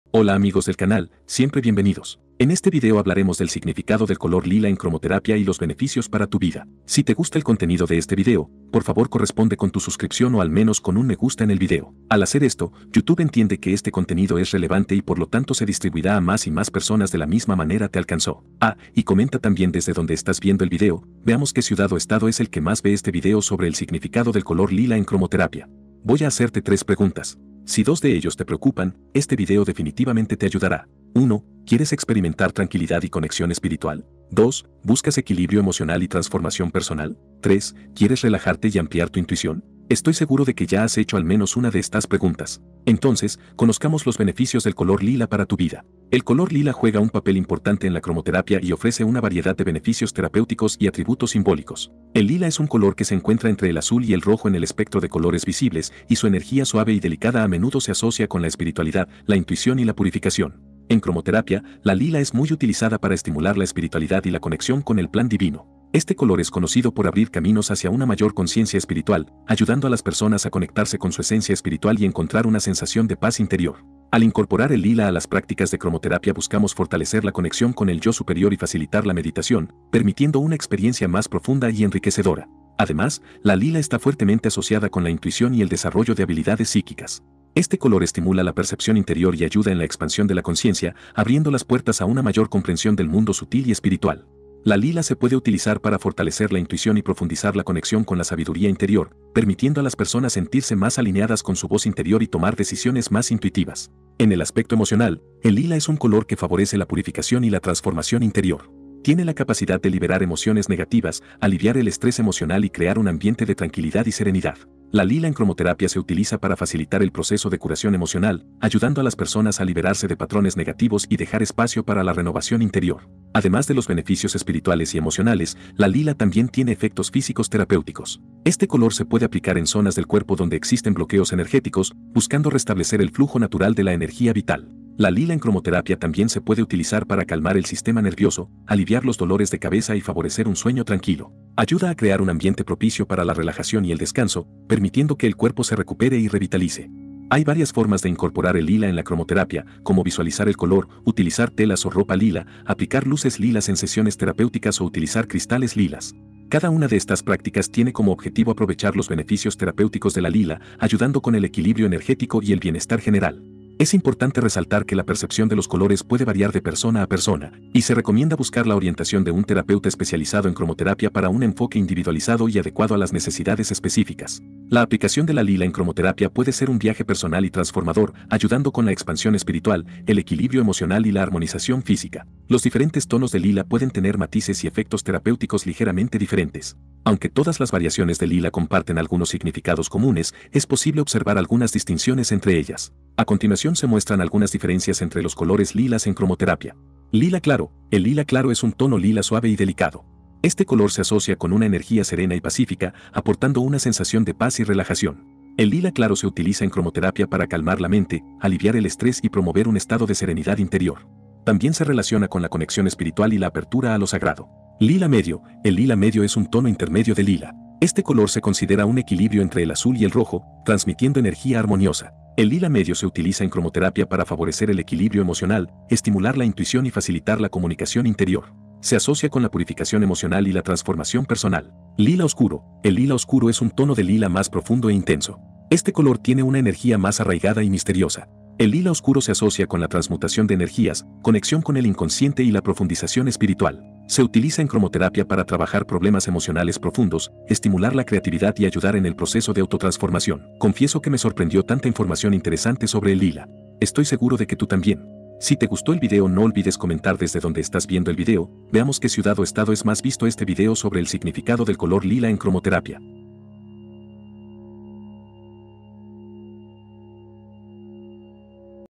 Hola amigos del canal, siempre bienvenidos. En este video hablaremos del significado del color lila en cromoterapia y los beneficios para tu vida. Si te gusta el contenido de este video, por favor corresponde con tu suscripción o al menos con un me gusta en el video. Al hacer esto, YouTube entiende que este contenido es relevante y por lo tanto se distribuirá a más y más personas de la misma manera te alcanzó. Y comenta también desde donde estás viendo el video, veamos qué ciudad o estado es el que más ve este video sobre el significado del color lila en cromoterapia. Voy a hacerte 3 preguntas. Si 2 de ellos te preocupan, este video definitivamente te ayudará. 1. ¿Quieres experimentar tranquilidad y conexión espiritual? 2. ¿Buscas equilibrio emocional y transformación personal? 3. ¿Quieres relajarte y ampliar tu intuición? Estoy seguro de que ya has hecho al menos una de estas preguntas. Entonces, conozcamos los beneficios del color lila para tu vida. El color lila juega un papel importante en la cromoterapia y ofrece una variedad de beneficios terapéuticos y atributos simbólicos. El lila es un color que se encuentra entre el azul y el rojo en el espectro de colores visibles, y su energía suave y delicada a menudo se asocia con la espiritualidad, la intuición y la purificación. En cromoterapia, la lila es muy utilizada para estimular la espiritualidad y la conexión con el plan divino. Este color es conocido por abrir caminos hacia una mayor conciencia espiritual, ayudando a las personas a conectarse con su esencia espiritual y encontrar una sensación de paz interior. Al incorporar el lila a las prácticas de cromoterapia buscamos fortalecer la conexión con el yo superior y facilitar la meditación, permitiendo una experiencia más profunda y enriquecedora. Además, la lila está fuertemente asociada con la intuición y el desarrollo de habilidades psíquicas. Este color estimula la percepción interior y ayuda en la expansión de la conciencia, abriendo las puertas a una mayor comprensión del mundo sutil y espiritual. La lila se puede utilizar para fortalecer la intuición y profundizar la conexión con la sabiduría interior, permitiendo a las personas sentirse más alineadas con su voz interior y tomar decisiones más intuitivas. En el aspecto emocional, el lila es un color que favorece la purificación y la transformación interior. Tiene la capacidad de liberar emociones negativas, aliviar el estrés emocional y crear un ambiente de tranquilidad y serenidad. La lila en cromoterapia se utiliza para facilitar el proceso de curación emocional, ayudando a las personas a liberarse de patrones negativos y dejar espacio para la renovación interior. Además de los beneficios espirituales y emocionales, la lila también tiene efectos físicos terapéuticos. Este color se puede aplicar en zonas del cuerpo donde existen bloqueos energéticos, buscando restablecer el flujo natural de la energía vital. La lila en cromoterapia también se puede utilizar para calmar el sistema nervioso, aliviar los dolores de cabeza y favorecer un sueño tranquilo. Ayuda a crear un ambiente propicio para la relajación y el descanso, permitiendo que el cuerpo se recupere y revitalice. Hay varias formas de incorporar el lila en la cromoterapia, como visualizar el color, utilizar telas o ropa lila, aplicar luces lilas en sesiones terapéuticas o utilizar cristales lilas. Cada una de estas prácticas tiene como objetivo aprovechar los beneficios terapéuticos de la lila, ayudando con el equilibrio energético y el bienestar general. Es importante resaltar que la percepción de los colores puede variar de persona a persona, y se recomienda buscar la orientación de un terapeuta especializado en cromoterapia para un enfoque individualizado y adecuado a las necesidades específicas. La aplicación de la lila en cromoterapia puede ser un viaje personal y transformador, ayudando con la expansión espiritual, el equilibrio emocional y la armonización física. Los diferentes tonos de lila pueden tener matices y efectos terapéuticos ligeramente diferentes. Aunque todas las variaciones de lila comparten algunos significados comunes, es posible observar algunas distinciones entre ellas. A continuación se muestran algunas diferencias entre los colores lilas en cromoterapia. Lila claro. El lila claro es un tono lila suave y delicado. Este color se asocia con una energía serena y pacífica, aportando una sensación de paz y relajación. El lila claro se utiliza en cromoterapia para calmar la mente, aliviar el estrés y promover un estado de serenidad interior. También se relaciona con la conexión espiritual y la apertura a lo sagrado. Lila medio. El lila medio es un tono intermedio de lila. Este color se considera un equilibrio entre el azul y el rojo, transmitiendo energía armoniosa. El lila medio se utiliza en cromoterapia para favorecer el equilibrio emocional, estimular la intuición y facilitar la comunicación interior. Se asocia con la purificación emocional y la transformación personal. Lila oscuro. El lila oscuro es un tono de lila más profundo e intenso. Este color tiene una energía más arraigada y misteriosa. El lila oscuro se asocia con la transmutación de energías, conexión con el inconsciente y la profundización espiritual. Se utiliza en cromoterapia para trabajar problemas emocionales profundos, estimular la creatividad y ayudar en el proceso de autotransformación. Confieso que me sorprendió tanta información interesante sobre el lila. Estoy seguro de que tú también. Si te gustó el video no olvides comentar desde donde estás viendo el video, veamos qué ciudad o estado es más visto este video sobre el significado del color lila en cromoterapia.